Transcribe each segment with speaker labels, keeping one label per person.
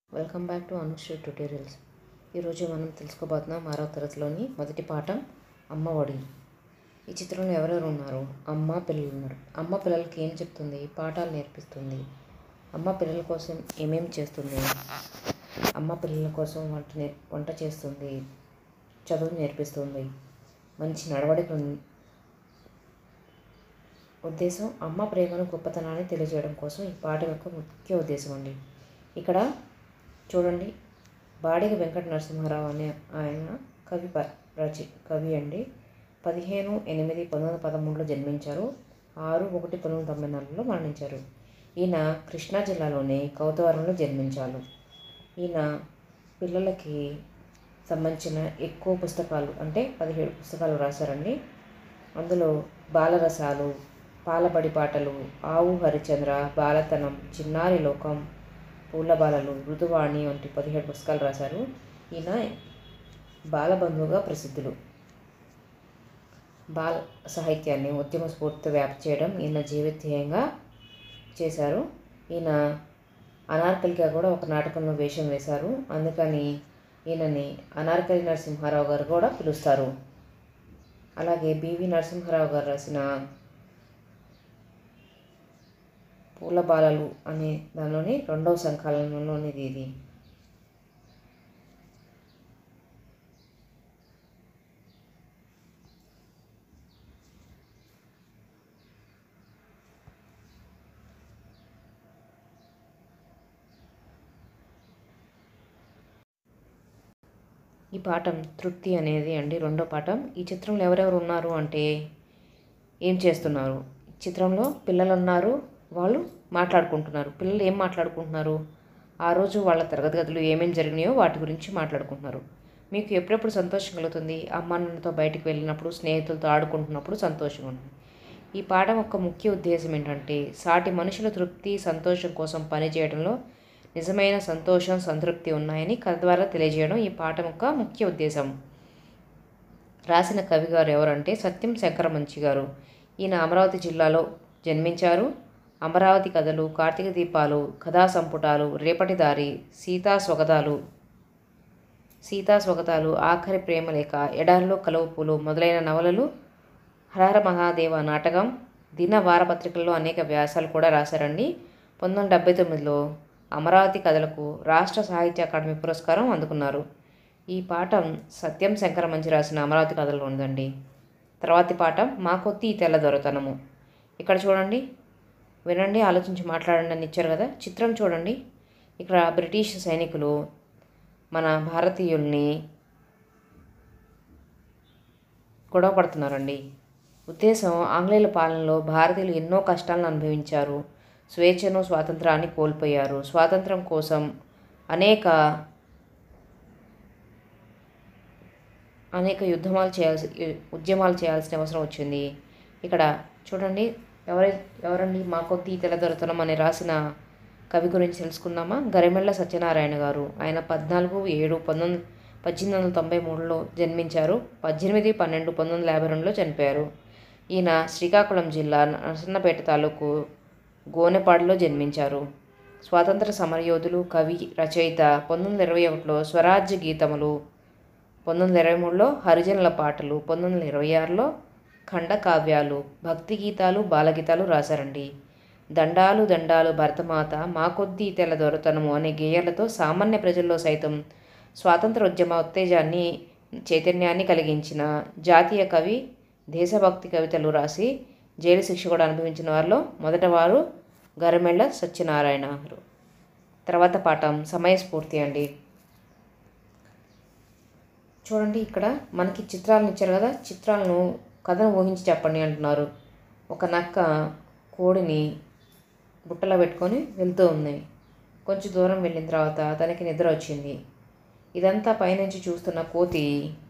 Speaker 1: Welcome back to Anushree tutorials. ఈరోజు మనం తెలుసుకోబోతున్నాం 6వ తరగతిలోని మొదటి పాఠం అమ్మ ఒడి. ఈ చిత్రంలో ఎవరెవరు ఉన్నారు? అమ్మ, పిల్లలు ఉన్నారు. అమ్మ పిల్లలకి ఏం చెప్తుంది? పాఠాలు నేర్పిస్తుంది. అమ్మ పిల్లల కోసం ఏమేమి చేస్తుంది? అమ్మ పిల్లల కోసం వంట చేస్తుంది, చదువు నేర్పిస్తుంది, మంచి నడవడిక ఉద్దేశం అమ్మ ప్రేమను గొప్పతనాన్ని తెలియజేయడం కోసం ఈ పాఠం యొక్క ముఖ్య ఉద్దేశం అండి. ఇక్కడ చూడండి, బాడిగ వెంకట నరసింహారావు అనే ఆయన కవి అండి. 15/8/1913లో జన్మించారు. 6/1/1994లో మరణించారు. ఈయన కృష్ణా జిల్లాలోని కౌతవరంలో జన్మించారు. ఈయన పిల్లలకి సంబంధించిన ఎక్కువ పుస్తకాలు అంటే 17 పుస్తకాలు రాశారండి. అందులో బాలరసాలు, పాలబడి పాటలు, ఆవు హరిచంద్ర, బాలతనం, చిన్నారి లోకం, పూలబాలలు, ఋతువాణి వంటి 17 పుస్తకాలు రాశారు. ఈయన బాలబంధువుగా ప్రసిద్ధులు. బాల సాహిత్యాన్ని ఉద్యమ స్ఫూర్తితో వ్యాప్తి చేయడం ఈయన జీవితధ్యేయంగా చేశారు. ఈయన అనార్కలిగా కూడా ఒక నాటకంలో వేషం వేశారు. అందుకని ఈయనని అనార్కలి నరసింహారావు గారు కూడా పిలుస్తారు. అలాగే బివి నరసింహారావు గారు రాసిన పూలబాలలు అనే దానిలోని 2వ సంకలనంలోనిది ఇది. ఈ పాఠం తృప్తి అనేది అండి 2వ పాఠం. ఈ చిత్రంలో ఎవరెవరు ఉన్నారు అంటే ఏం చేస్తున్నారు? చిత్రంలో పిల్లలు ఉన్నారు, వాళ్ళు మాట్లాడుకుంటున్నారు. పిల్లలు ఏం మాట్లాడుకుంటున్నారు? ఆ రోజు వాళ్ళ తరగతి గదులు ఏమేమి జరిగినాయో వాటి గురించి మాట్లాడుకుంటున్నారు. మీకు ఎప్పుడెప్పుడు సంతోషం కలుగుతుంది? అమ్మ నాన్నతో బయటికి వెళ్ళినప్పుడు, స్నేహితులతో ఆడుకుంటున్నప్పుడు సంతోషంగా ఉంటుంది. ఈ పాఠం యొక్క ముఖ్య ఉద్దేశం ఏంటంటే సాటి మనుషుల తృప్తి, సంతోషం కోసం పనిచేయడంలో నిజమైన సంతోషం, సంతృప్తి ఉన్నాయని కథ ద్వారా తెలియజేయడం ఈ పాఠం యొక్క ముఖ్య ఉద్దేశం. రాసిన కవి గారు ఎవరంటే సత్యం శంకరమంచి గారు. ఈయన అమరావతి జిల్లాలో జన్మించారు. అమరావతి కథలు, కార్తీక దీపాలు, కథా సంపుటాలు, రేపటి దారి, సీతా స్వగతాలు, ఆఖరి ప్రేమలేఖ, ఎడారిలో కలువపూలు మొదలైన నవలలు, హరహర మహాదేవ నాటకం, దిన వారపత్రికల్లో అనేక వ్యాసాలు కూడా రాశారండి. 1979లో అమరావతి కథలకు రాష్ట్ర సాహిత్య అకాడమీ పురస్కారం అందుకున్నారు. ఈ పాఠం సత్యం శంకరమంచి రాసిన అమరావతి కథలో ఉందండి. తర్వాతి పాఠం మా కొద్ది తెల్లదొరతనము. ఇక్కడ చూడండి, వినండి, ఆలోచించి మాట్లాడండి అని ఇచ్చారు కదా. చిత్రం చూడండి. ఇక్కడ బ్రిటిష్ సైనికులు మన భారతీయుల్ని గొడవ పడుతున్నారండి. ఉద్దేశం ఆంగ్లేయుల పాలనలో భారతీయులు ఎన్నో కష్టాలను అనుభవించారు. స్వేచ్ఛను, స్వాతంత్రాన్ని కోల్పోయారు. స్వాతంత్రం కోసం అనేక ఉద్యమాలు చేయాల్సిన అవసరం వచ్చింది. ఇక్కడ చూడండి, ఎవరండి మా కొద్ది తెల్లదొరతనం అని రాసిన కవి గురించి తెలుసుకుందామా? గరిమెళ్ళ సత్యనారాయణ గారు. ఆయన 14/7/1893లో జన్మించారు. 18/12/1952లో చనిపోయారు. ఈయన శ్రీకాకుళం జిల్లా నరసన్నపేట తాలూకు గోనెపాడులో జన్మించారు. స్వాతంత్ర సమరయోధులు, కవి, రచయిత. 1921లో స్వరాజ్య గీతములు, 1923లో హరిజనుల పాటలు, 1926లో ఖండకావ్యాలు, భక్తి గీతాలు, బాలగీతాలు రాశారండి. దండాలు దండాలు భరతమాత, మా కొద్ది తెల్లదొరతనము అనే గేయాలతో సామాన్య ప్రజల్లో సైతం స్వాతంత్రోద్యమ ఉత్తేజాన్ని, చైతన్యాన్ని కలిగించిన జాతీయ కవి. దేశభక్తి కవితలు రాసి జైలు శిక్ష కూడా అనుభవించిన వారిలో మొదటవారు గరిమెళ్ళ సత్యనారాయణ గారు. తర్వాత పాఠం సమయస్ఫూర్తి అండి. చూడండి, ఇక్కడ మనకి చిత్రాలను ఇచ్చారు కదా. చిత్రాలను కథను ఊహించి చెప్పండి అంటున్నారు. ఒక నక్క కోడిని బుట్టలో పెట్టుకొని వెళ్తూ ఉంది. కొంచెం దూరం వెళ్ళిన తర్వాత తనకి నిద్ర వచ్చింది. ఇదంతా పైనుంచి చూస్తున్న కోతి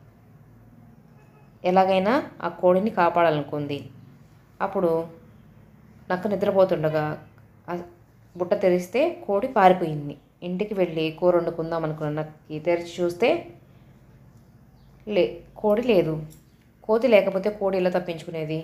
Speaker 1: ఎలాగైనా ఆ కోడిని కాపాడాలనుకుంది. అప్పుడు నక్క నిద్రపోతుండగా బుట్ట తెరిస్తే కోడి పారిపోయింది. ఇంటికి వెళ్ళి కూర వండుకుందాం అనుకున్న నక్కకి తెరిచి చూస్తే కోడి లేదు. కోతి లేకపోతే కోడి ఎలా తప్పించుకునేది?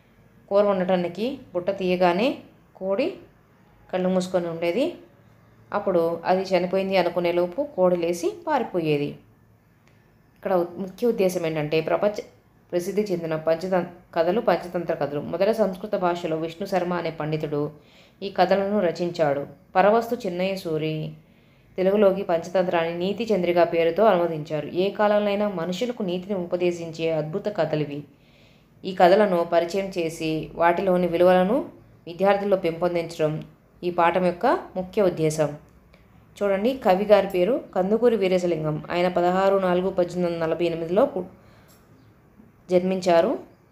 Speaker 1: కూర వండటానికి బుట్ట తీయగానే కోడి కళ్ళు మూసుకొని ఉండేది. అప్పుడు అది చనిపోయింది అనుకునేలోపు కోడి లేసి పారిపోయేది. ఇక్కడ ముఖ్య ఉద్దేశం ఏంటంటే ప్రపంచ ప్రసిద్ధి చెందిన పంచతంత్ర కథలు. మొదట సంస్కృత భాషలో విష్ణు శర్మ అనే పండితుడు ఈ కథలను రచించాడు. పరవస్తు చిన్నయ్య సూరి తెలుగులోకి పంచతంత్రాన్ని నీతి చంద్రిక పేరుతో అనువదించారు. ఏ కాలంలోనైనా మనుషులకు నీతిని ఉపదేశించే అద్భుత కథలివి. ఈ కథలను పరిచయం చేసి వాటిలోని విలువలను విద్యార్థుల్లో పెంపొందించడం ఈ పాఠం యొక్క ముఖ్య ఉద్దేశం. చూడండి, కవి గారి పేరు కందుకూరి వీరేశలింగం. ఆయన 16/4/1848లో జన్మించారు.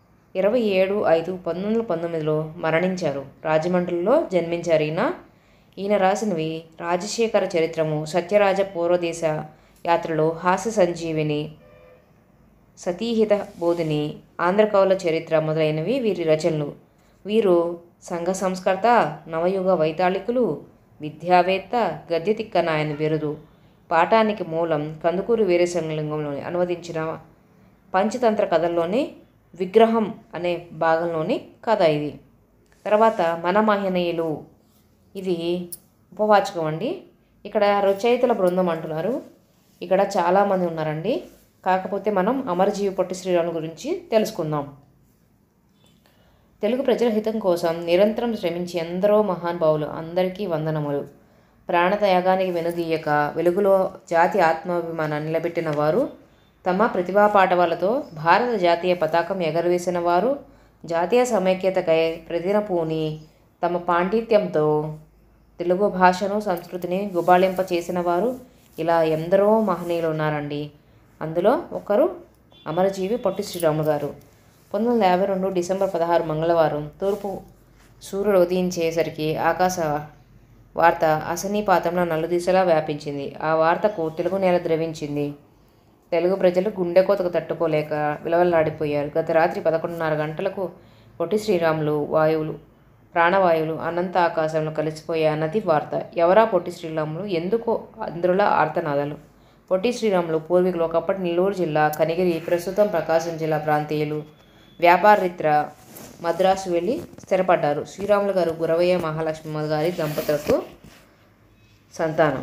Speaker 1: 27/5/1919లో మరణించారు. రాజమండ్రిలో జన్మించారు. ఈయన రాసినవి రాజశేఖర చరిత్రము, సత్యరాజ పూర్వదేశ యాత్రలు, హాస్య సంజీవిని, సతీహిత బోధిని, ఆంధ్రకవుల చరిత్ర మొదలైనవి వీరి రచనలు. వీరు సంఘ సంస్కర్త, నవయుగ వైతాళికులు, విద్యావేత్త, గద్య తిక్కనాయని బిరుదు. పాఠానికి మూలం కందుకూరి వీరేశలింగంలోని అనువదించిన పంచతంత్ర కథల్లోని విగ్రహం అనే భాగంలోని కథ ఇది. తర్వాత మన మహనీయులు, ఇది ఉపవాచకం అండి. ఇక్కడ రచయితల బృందం అంటున్నారు. ఇక్కడ చాలామంది ఉన్నారండి. కాకపోతే మనం అమరజీవి పొట్టి శ్రీరాములు గురించి తెలుసుకుందాం. తెలుగు ప్రజల హితం కోసం నిరంతరం శ్రమించి ఎందరో మహానుభావులు, అందరికీ వందనములు. ప్రాణత్యాగానికి వెనుదీయక వెలుగులో జాతి ఆత్మాభిమానాన్ని నిలబెట్టిన వారు, తమ ప్రతిభా పాటవాలతో భారత జాతీయ పతాకం ఎగరవేసిన వారు, జాతీయ సమైక్యతకై ప్రతినపూని తమ పాండిత్యంతో తెలుగు భాషను సంస్కృతిని గుబాళింప చేసిన వారు, ఇలా ఎందరో మహనీయులు ఉన్నారండి. అందులో ఒకరు అమరజీవి పొట్టి శ్రీరాములు గారు. 1952 డిసెంబర్ 16 మంగళవారం తూర్పు సూర్యుడు ఉదయించేసరికి ఆకాశ వార్త అశనీపాతంలో నలుదిశలా వ్యాపించింది. ఆ వార్తకు తెలుగు నేల ద్రవించింది. తెలుగు ప్రజలు గుండెకోతకు తట్టుకోలేక విలవల్లాడిపోయారు. గత రాత్రి 11:30 గంటలకు పొట్టి శ్రీరాములు ప్రాణవాయువులు అనంత ఆకాశంలో కలిసిపోయే అన్నది వార్త. ఎవరా పొట్టి శ్రీరాములు? ఎందుకో అందరులా ఆర్తనాదాలు. పొట్టి శ్రీరాములు పూర్వీకులు ఒకప్పటి నెల్లూరు జిల్లా కనిగిరి, ప్రస్తుతం ప్రకాశం జిల్లా ప్రాంతీయులు. వ్యాపారరీత్యా మద్రాసు వెళ్ళి స్థిరపడ్డారు. శ్రీరాములు గారు గురవయ్య మహాలక్ష్మమ్మ గారి దంపతులకు సంతానం.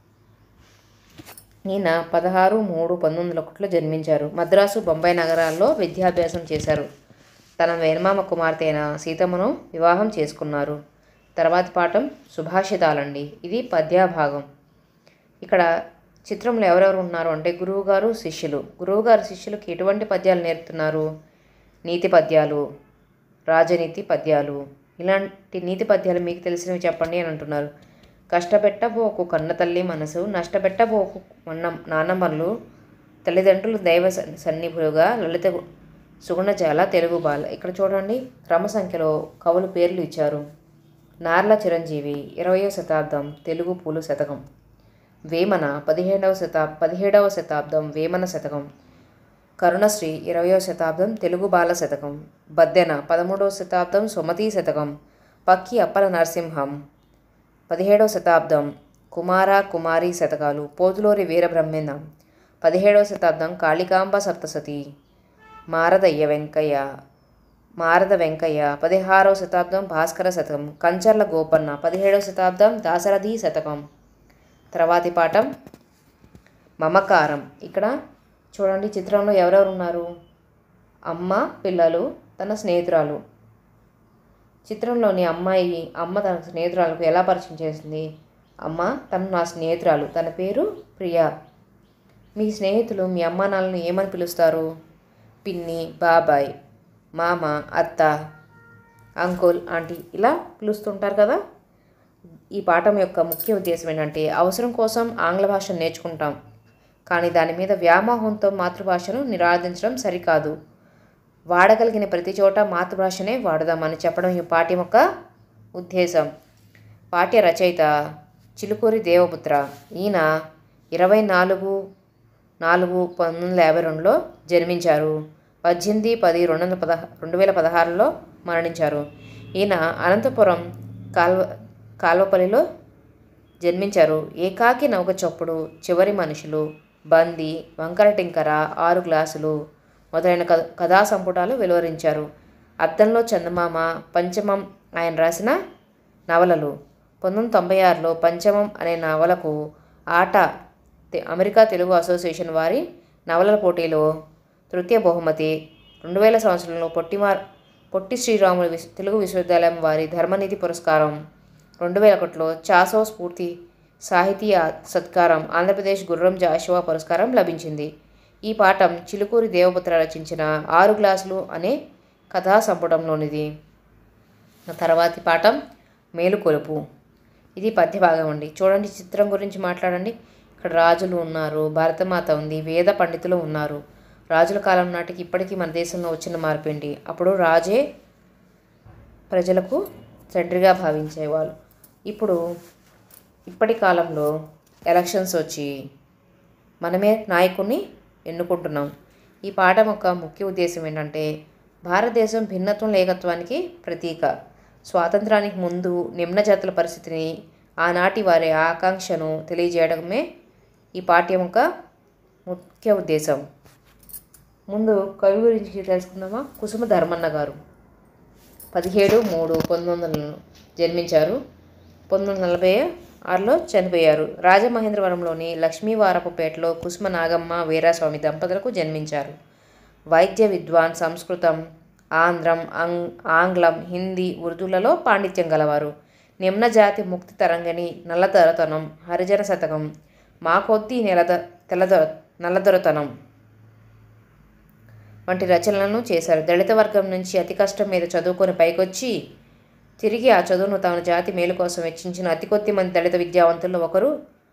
Speaker 1: ఈయన 16/3/1901లో జన్మించారు. మద్రాసు, బొంబాయి నగరాల్లో విద్యాభ్యాసం చేశారు. తన మేనమామ కుమార్తె అయిన సీతమ్మను వివాహం చేసుకున్నారు. తర్వాతి పాఠం సుభాషితాలండి. ఇది పద్యాభాగం. ఇక్కడ చిత్రంలో ఎవరెవరు ఉన్నారు అంటే గురువుగారు, శిష్యులు. గురువుగారు శిష్యులకు ఎటువంటి పద్యాలు నేర్పుతున్నారు? నీతి పద్యాలు, రాజనీతి పద్యాలు. ఇలాంటి నీతి పద్యాలు మీకు తెలిసినవి చెప్పండి అని అంటున్నారు. కష్టపెట్టబోకు కన్న తల్లి మనసు, నష్టపెట్టబోకు నాన్నమ్మలు, తల్లిదండ్రులు దైవ సన్నిధులుగా, లలిత సుగుణజాల తెలుగు బాల. ఇక్కడ చూడండి, క్రమ సంఖ్యలో కవులు పేర్లు ఇచ్చారు. నార్ల చిరంజీవి 20వ శతాబ్దం తెలుగు పూలు శతకం. వేమన 17వ శతాబ్దం వేమన శతకం. కరుణశ్రీ 20వ శతాబ్దం తెలుగు బాల శతకం. బద్దెన 13వ శతాబ్దం సుమతీ శతకం. పక్కి అప్పల నరసింహం 17వ శతాబ్దం కుమార కుమారి శతకాలు. పోతులూరి వీరబ్రహ్మేంద్రం 17వ శతాబ్దం కాళికాంబ సప్తసతి. మారద వెంకయ్య 16వ శతాబ్దం భాస్కర శతకం. కంచర్ల గోపన్న 17వ శతాబ్దం దాశరథి శతకం. తర్వాతి పాఠం మమకారం. ఇక్కడ చూడండి, చిత్రంలో ఎవరెవరు ఉన్నారు? అమ్మ, పిల్లలు, తన స్నేహితురాలు. చిత్రంలోని అమ్మ తన స్నేహితురాలకు ఎలా పరిచయం చేసింది? అమ్మ, తను నా స్నేహితురాలు, తన పేరు ప్రియా. మీ స్నేహితులు మీ అమ్మ నాన్నలను ఏమని పిలుస్తారు? పిన్ని, బాబాయ్, మామ, అత్త, అంకుల్, ఆంటీ ఇలా పిలుస్తుంటారు కదా. ఈ పాఠం యొక్క ముఖ్య ఉద్దేశం ఏంటంటే అవసరం కోసం ఆంగ్ల భాషను నేర్చుకుంటాం, కానీ దాని మీద వ్యామోహంతో మాతృభాషను నిరాధించడం సరికాదు. వాడగలిగిన ప్రతి చోట మాతృభాషనే వాడదామని చెప్పడం ఈ పాఠ్యం యొక్క ఉద్దేశం. పాఠ్య రచయిత చిలుకూరి దేవపుత్ర. ఈయన 24/4/1952లో జన్మించారు. 18/10/2016లో మరణించారు. ఈయన అనంతపురం కాల్వపల్లిలో జన్మించారు. ఏకాకి నౌక చప్పుడు, చివరి మనుషులు, బంది, వంకర టింకర, 6 గ్లాసులు మొదలైన కథా సంపుటాలు వెలువరించారు. అద్దంలో చందమామ, పంచమం ఆయన రాసిన నవలలు. 1996లో పంచమం అనే నవలకు ఆట అమెరికా తెలుగు అసోసియేషన్ వారి నవలల పోటీలో తృతీయ బహుమతి, 2000 సంవత్సరంలో పొట్టి శ్రీరాములు తెలుగు విశ్వవిద్యాలయం వారి ధర్మనిధి పురస్కారం, 2001లో చాసో స్ఫూర్తి సాహితీ సత్కారం, ఆంధ్రప్రదేశ్ గుర్రం జాషువా పురస్కారం లభించింది. ఈ పాఠం చిలుకూరి దేవపుత్ర రచించిన 6 గ్లాసులు అనే కథా సంపుటంలోనిది. తర్వాతి పాఠం మేలుకొలుపు. ఇది పద్యభాగం అండి. చూడండి, చిత్రం గురించి మాట్లాడండి. ఇక్కడ రాజులు ఉన్నారు, భారతమాత ఉంది, వేద పండితులు ఉన్నారు. రాజుల కాలం నాటికి ఇప్పటికీ మన దేశంలో వచ్చిన మార్పు ఏంటి? అప్పుడు రాజే ప్రజలకు తండ్రిగా భావించేవాళ్ళు. ఇప్పటి కాలంలో ఎలక్షన్స్ వచ్చి మనమే నాయకుడిని ఎన్నుకుంటున్నాం. ఈ పాఠం యొక్క ముఖ్య ఉద్దేశం ఏంటంటే, భారతదేశం భిన్నత్వం ఏకత్వానికి ప్రతీక. స్వాతంత్రానికి ముందు నిమ్న జాతుల పరిస్థితిని, ఆనాటి వారి ఆకాంక్షను తెలియజేయడమే ఈ పాఠ్యం యొక్క ముఖ్య ఉద్దేశం. ముందు కవి గురించి తెలుసుకుందామా. కుసుమ ధర్మన్న గారు 17/3/1900 జన్మించారు. 1946లో చనిపోయారు. రాజమహేంద్రవరంలోని లక్ష్మీవారపుపేటలో కుసుమ నాగమ్మ వీరాస్వామి దంపతులకు జన్మించారు. వైద్య విద్వాన్, సంస్కృతం, ఆంగ్లం, హిందీ, ఉర్దూలలో పాండిత్యం గలవారు. నిమ్నజాతి ముక్తి తరంగిణి, నల్లదొరతనం, హరిజన శతకం, మా కొద్దీ నల్లదొరతనం వంటి రచనలను చేశారు. దళిత వర్గం నుంచి అతి కష్టం మీద చదువుకొని పైకొచ్చి తిరిగి ఆ చదువును తమ జాతి మేలు కోసం వెచ్చించిన అతి కొద్ది మంది దళిత విద్యావంతుల్లో ఒకరు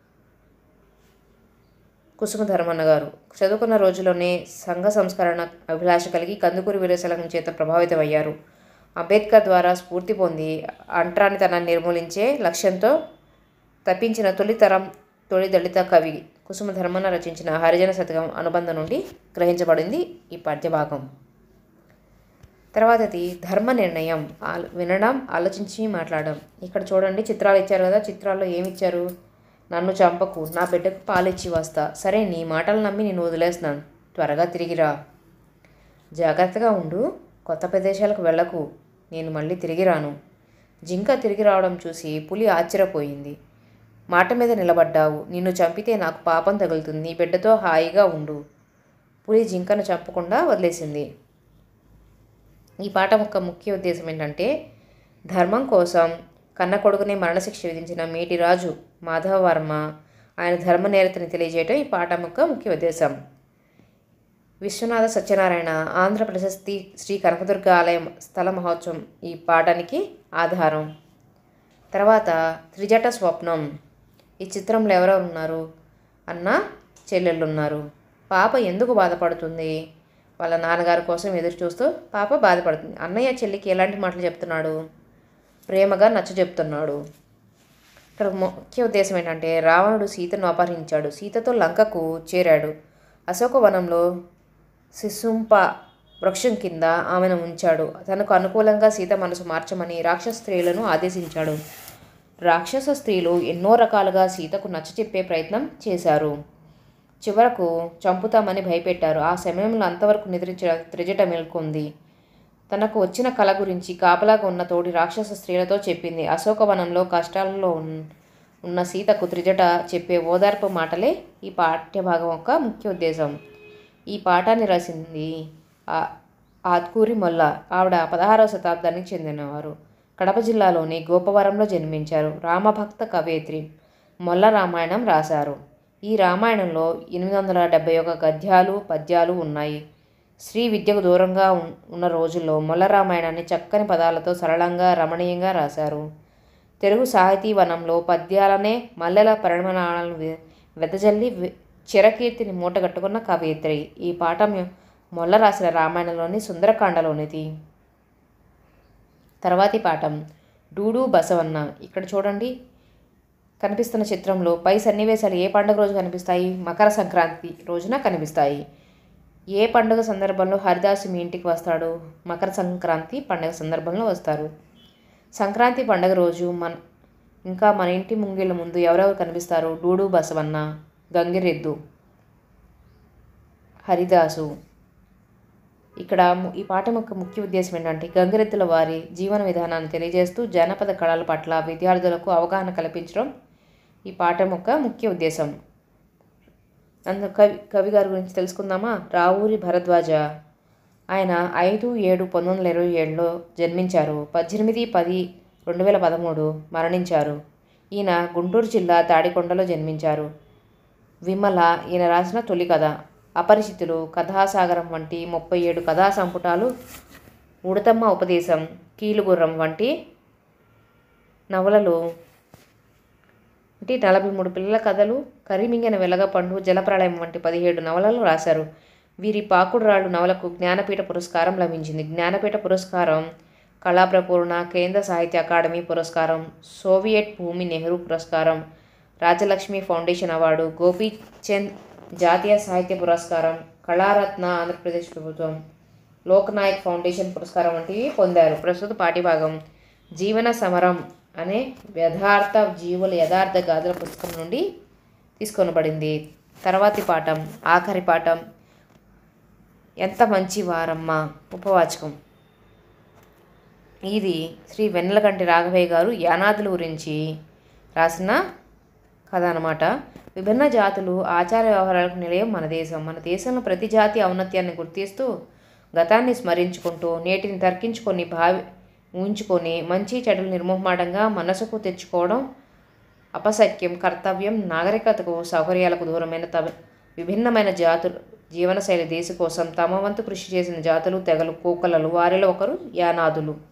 Speaker 1: కుసుమ ధర్మన్న గారు. చదువుకున్న రోజుల్లోనే సంఘ సంస్కరణ అభిలాష కలిగి కందుకూరి వీరేశలింగం చేత ప్రభావితమయ్యారు. అంబేద్కర్ ద్వారా స్ఫూర్తి పొంది అంటరానితనాన్ని నిర్మూలించే లక్ష్యంతో తప్పించిన తొలి దళిత కవి కుసుమ ధర్మన్న రచించిన హరిజన శతకం అనుబంధం నుండి గ్రహించబడింది ఈ పద్యభాగం. తర్వాతది ధర్మ నిర్ణయం. వినడం, ఆలోచించి మాట్లాడడం. ఇక్కడ చూడండి, చిత్రాలు ఇచ్చారు కదా. చిత్రాల్లో ఏమిచ్చారు? నన్ను చంపకు, నా బిడ్డకు పాలిచ్చి వస్తా. సరే, నీ మాటలు నమ్మి నేను వదిలేస్తున్నాను, త్వరగా తిరిగిరా. జాగ్రత్తగా ఉండు, కొత్త ప్రదేశాలకు వెళ్ళకు, నేను మళ్ళీ తిరిగి రాను. జింక తిరిగి రావడం చూసి పులి ఆశ్చర్యపోయింది. మాట మీద నిలబడ్డావు, నిన్ను చంపితే నాకు పాపం తగులుతుంది, నీ బిడ్డతో హాయిగా ఉండు. పులి జింకను చంపకుండా వదిలేసింది. ఈ పాఠం యొక్క ముఖ్య ఉద్దేశం ఏంటంటే, ధర్మం కోసం కన్న కొడుకునే మరణశిక్ష విధించిన మేటి రాజు మాధవవర్మ ఆయన ధర్మనేరతని తెలియజేయటం ఈ పాఠం యొక్క ముఖ్య ఉద్దేశం. విశ్వనాథ సత్యనారాయణ ఆంధ్ర ప్రశస్తి శ్రీ కనకదుర్గ ఆలయం స్థల మహోత్సవం ఈ పాఠానికి ఆధారం. తర్వాత త్రిజట స్వప్నం. ఈ చిత్రంలో ఎవరెవరు ఉన్నారు? అన్న చెల్లెళ్ళు ఉన్నారు. పాప ఎందుకు బాధపడుతుంది? వాళ్ళ నాన్నగారి కోసం ఎదురు చూస్తూ పాప బాధపడుతుంది. అన్నయ్య చెల్లికి ఎలాంటి మాటలు చెప్తున్నాడు? ప్రేమగా నచ్చ చెప్తున్నాడు. ఇక్కడ ముఖ్య ఉద్దేశం ఏంటంటే, రావణుడు సీతను అపహరించాడు. సీతతో లంకకు చేరాడు. అశోకవనంలో శిశుంప వృక్షం కింద ఆమెను ఉంచాడు. తనకు అనుకూలంగా సీత మనసు మార్చమని రాక్షస స్త్రీలను ఆదేశించాడు. రాక్షస స్త్రీలు ఎన్నో రకాలుగా సీతకు నచ్చచెప్పే ప్రయత్నం చేశారు. చివరకు చంపుతామని భయపెట్టారు. ఆ సమయంలో అంతవరకు నిద్రించిన త్రిజట మేల్కొంది. తనకు వచ్చిన కళ గురించి కాపలాగా ఉన్న తోటి రాక్షస స్త్రీలతో చెప్పింది. అశోకవనంలో కష్టాలలో ఉన్న సీతకు త్రిజట చెప్పే ఓదార్పు మాటలే ఈ పాఠ్యభాగం యొక్క ముఖ్య ఉద్దేశం. ఈ పాఠాన్ని రాసింది ఆత్కూరి మొల్ల. ఆవిడ 16వ శతాబ్దానికి చెందినవారు. కడప జిల్లాలోని గోపవరంలో జన్మించారు. రామభక్త కవయిత్రి. మొల్ల రామాయణం రాశారు. ఈ రామాయణంలో 871 గద్యాలు, పద్యాలు ఉన్నాయి. స్త్రీ విద్యకు దూరంగా ఉన్న రోజుల్లో మొల్ల రామాయణాన్ని చక్కని పదాలతో సరళంగా, రమణీయంగా రాశారు. తెలుగు సాహితీ వనంలో పద్యాలనే మల్లెల పరిమాణాలను వెదజల్లి చిరకీర్తిని మూటగట్టుకున్న కవయిత్రి. ఈ పాఠం మొల్ల రాసిన రామాయణంలోని సుందరకాండలోనిది. తర్వాతి పాఠం డూడు బసవన్న. ఇక్కడ చూడండి, కనిపిస్తున్న చిత్రంలో పై సన్నివేశాలు ఏ పండుగ రోజు కనిపిస్తాయి? మకర సంక్రాంతి రోజున కనిపిస్తాయి. ఏ పండుగ సందర్భంలో హరిదాసు మీ ఇంటికి వస్తాడు? మకర సంక్రాంతి పండుగ సందర్భంలో వస్తారు. సంక్రాంతి పండుగ రోజు మన ఇంటి ముంగిళ్ళ ముందు ఎవరెవరు కనిపిస్తారు? డూడు బసవన్న, గంగిరెద్దు, హరిదాసు. ఇక్కడ ఈ పాఠం యొక్క ముఖ్య ఉద్దేశం ఏంటంటే గంగిరెద్దుల వారి జీవన విధానాన్ని తెలియజేస్తూ జానపద కళల పట్ల విద్యార్థులకు అవగాహన కల్పించడం ఈ పాఠం యొక్క ముఖ్య ఉద్దేశం. కవి గారి గురించి తెలుసుకుందామా. రావూరి భరద్వాజ. ఆయన 5/7/1927లో జన్మించారు. 18/10/2013 మరణించారు. ఈయన గుంటూరు జిల్లా తాడికొండలో జన్మించారు. విమల ఈయన రాసిన తొలి కథ. అపరిచితులు, కథాసాగరం వంటి 37 కథా సంపుటాలు, ఉడతమ్మ ఉపదేశం, కీలుగుర్రం వంటి నవలలు 43 పిల్లల కథలు, కరిమింగిన వెలగపండు, జలప్రళయం వంటి 17 నవలలు రాశారు. వీరి పాకుడురాళ్ళు నవలకు జ్ఞానపీఠ పురస్కారం లభించింది. జ్ఞానపీఠ పురస్కారం, కళాప్రపూర్ణ, కేంద్ర సాహిత్య అకాడమీ పురస్కారం, సోవియట్ భూమి నెహ్రూ పురస్కారం, రాజలక్ష్మి ఫౌండేషన్ అవార్డు, గోపీచంద్ జాతీయ సాహిత్య పురస్కారం, కళారత్న ఆంధ్రప్రదేశ్ ప్రభుత్వం, లోక్నాయక్ ఫౌండేషన్ పురస్కారం వంటివి పొందారు. ప్రస్తుత పాఠ్యభాగం జీవన సమరం అనే యథార్థ జీవుల యథార్థ గాథల పుస్తకం నుండి తీసుకొనబడింది. తర్వాతి పాఠం, ఆఖరి పాఠం ఎంత మంచి వారమ్మ ఉపవాచకం. ఇది శ్రీ వెన్నెలకంటి రాఘవయ్య గారు యానాదుల గురించి రాసిన కథ అన్నమాట. విభిన్న జాతులు, ఆచార వ్యవహారాలకు నిలయం మన దేశం. మన దేశంలో ప్రతి జాతి ఔన్నత్యాన్ని గుర్తిస్తూ గతాన్ని స్మరించుకుంటూ నేటిని తర్కించుకొని ఊహించుకొని మంచి చెడులు నిర్మోహమాటంగా మనసుకు తెచ్చుకోవడం అపసఖ్యం, కర్తవ్యం. నాగరికతకు సౌకర్యాలకు దూరమైన విభిన్నమైన జాతులు జీవనశైలి దేశ కోసం తమ వంతు కృషి చేసిన జాతులు, తెగలు, కోకలలు. వారిలో ఒకరు యానాదులు.